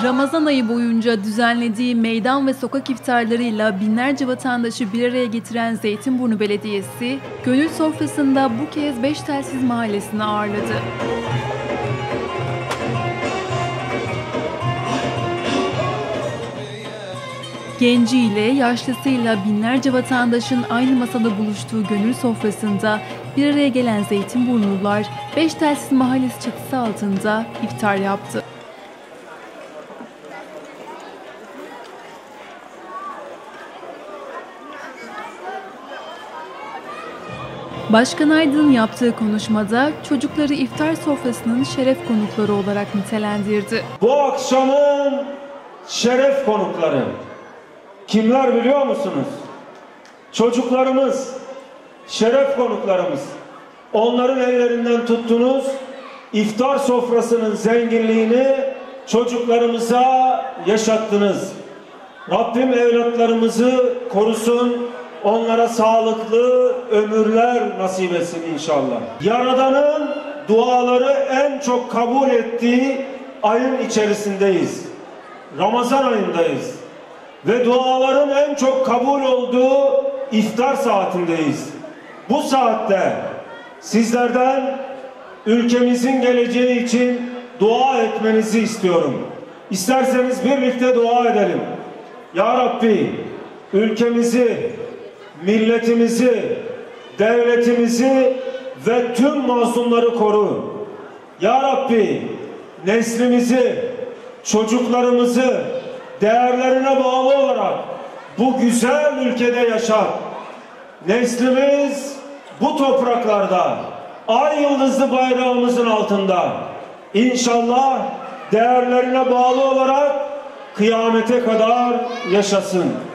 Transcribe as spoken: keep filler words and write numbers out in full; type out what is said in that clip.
Ramazan ayı boyunca düzenlediği meydan ve sokak iftarlarıyla binlerce vatandaşı bir araya getiren Zeytinburnu Belediyesi, gönül sofrasında bu kez Beştelsiz Mahallesi'ni ağırladı. Genciyle, yaşlısıyla binlerce vatandaşın aynı masada buluştuğu gönül sofrasında bir araya gelen Zeytinburnulular, Beştelsiz Mahallesi çatısı altında iftar yaptı. Başkan Aydın'ın yaptığı konuşmada çocukları iftar sofrasının şeref konukları olarak nitelendirdi. Bu akşamın şeref konukları kimler biliyor musunuz? Çocuklarımız, şeref konuklarımız. Onların ellerinden tuttunuz, iftar sofrasının zenginliğini çocuklarımıza yaşattınız. Rabbim evlatlarımızı korusun, onlara sağlıklı ömürler nasip etsin inşallah. Yaradan'ın duaları en çok kabul ettiği ayın içerisindeyiz. Ramazan ayındayız. Ve duaların en çok kabul olduğu iftar saatindeyiz. Bu saatte sizlerden ülkemizin geleceği için dua etmenizi istiyorum. İsterseniz birlikte dua edelim. Ya Rabbi, ülkemizi, milletimizi, devletimizi ve tüm mazlumları koru. Ya Rabbi, neslimizi, çocuklarımızı değerlerine bağlı olarak bu güzel ülkede yaşar. Neslimiz bu topraklarda, ay yıldızlı bayrağımızın altında İnşallah değerlerine bağlı olarak kıyamete kadar yaşasın.